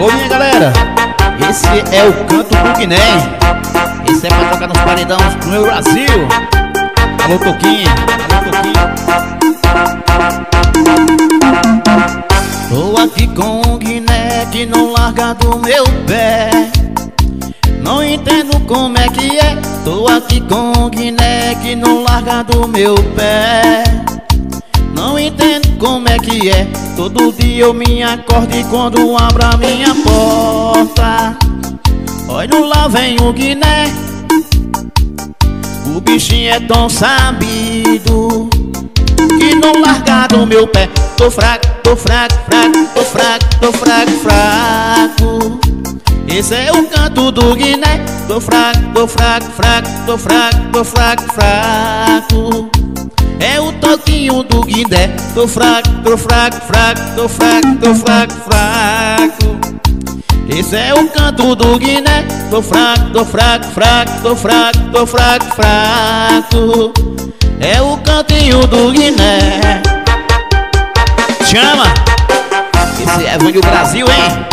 Ô minha galera, esse é o canto do Guiné. Esse é pra tocar nos paredão do meu Brasil. Alô Toquinho, alô Toquinho. Tô aqui com o Guiné que não larga do meu pé. Não entendo como é que é. Tô aqui com o Guiné que não larga do meu pé. Não entendo como é que é. Todo dia eu me acordo e quando abro a minha porta, olha lá vem o Guiné. O bichinho é tão sabido que não larga do meu pé. Tô fraco, tô fraco, fraco, tô fraco, tô fraco, fraco. Esse é o canto do Guiné. Tô fraco, tô fraco, fraco, tô fraco, tô fraco, fraco. É o toquinho do Guiné. Tô fraco, tô fraco, fraco, tô fraco, tô fraco, fraco. Esse é o canto do Guiné. Tô fraco, tô fraco, fraco, tô fraco, tô fraco, fraco. É o cantinho do Guiné. Chama! Esse é Vande do Brasil, hein?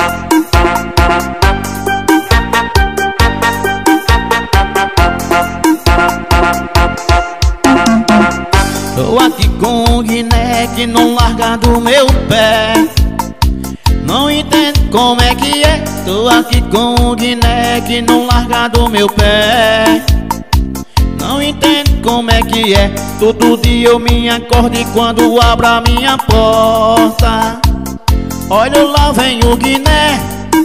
Tô aqui com o Guiné que não larga do meu pé. Não entendo como é que é. Tô aqui com o Guiné que não larga do meu pé. Não entendo como é que é. Todo dia eu me acordo e quando abro a minha porta, olha lá vem o Guiné.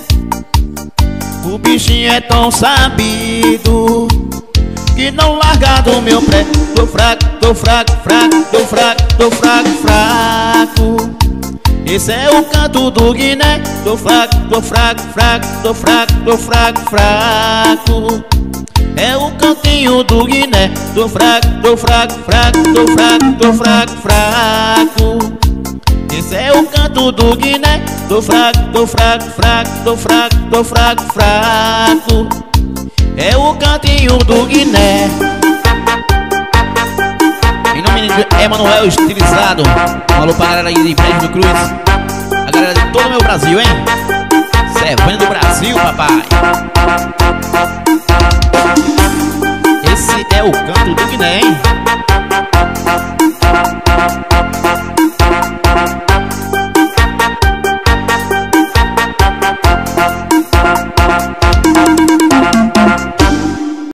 O bichinho é tão sabido que não larga do meu pé. Tô fraco, tô fraco, fraco, tô fraco, tô fraco, fraco. Esse é o canto do Guiné. Tô fraco, tô fraco, fraco, tô fraco, tô fraco, fraco. É o cantinho do Guiné. Tô fraco, tô fraco, fraco, tô fraco, tô fraco, fraco. Esse é o canto do Guiné. Tô fraco, tô fraco, fraco, tô fraco, tô fraco, fraco. É o cantinho do Guiné. Em nome de Emanuel Estilizado. Um alô pra galera aí de Brejo do Cruz. A galera de todo o meu Brasil, hein? Servando do Brasil, papai. Esse é o canto do Guiné, hein?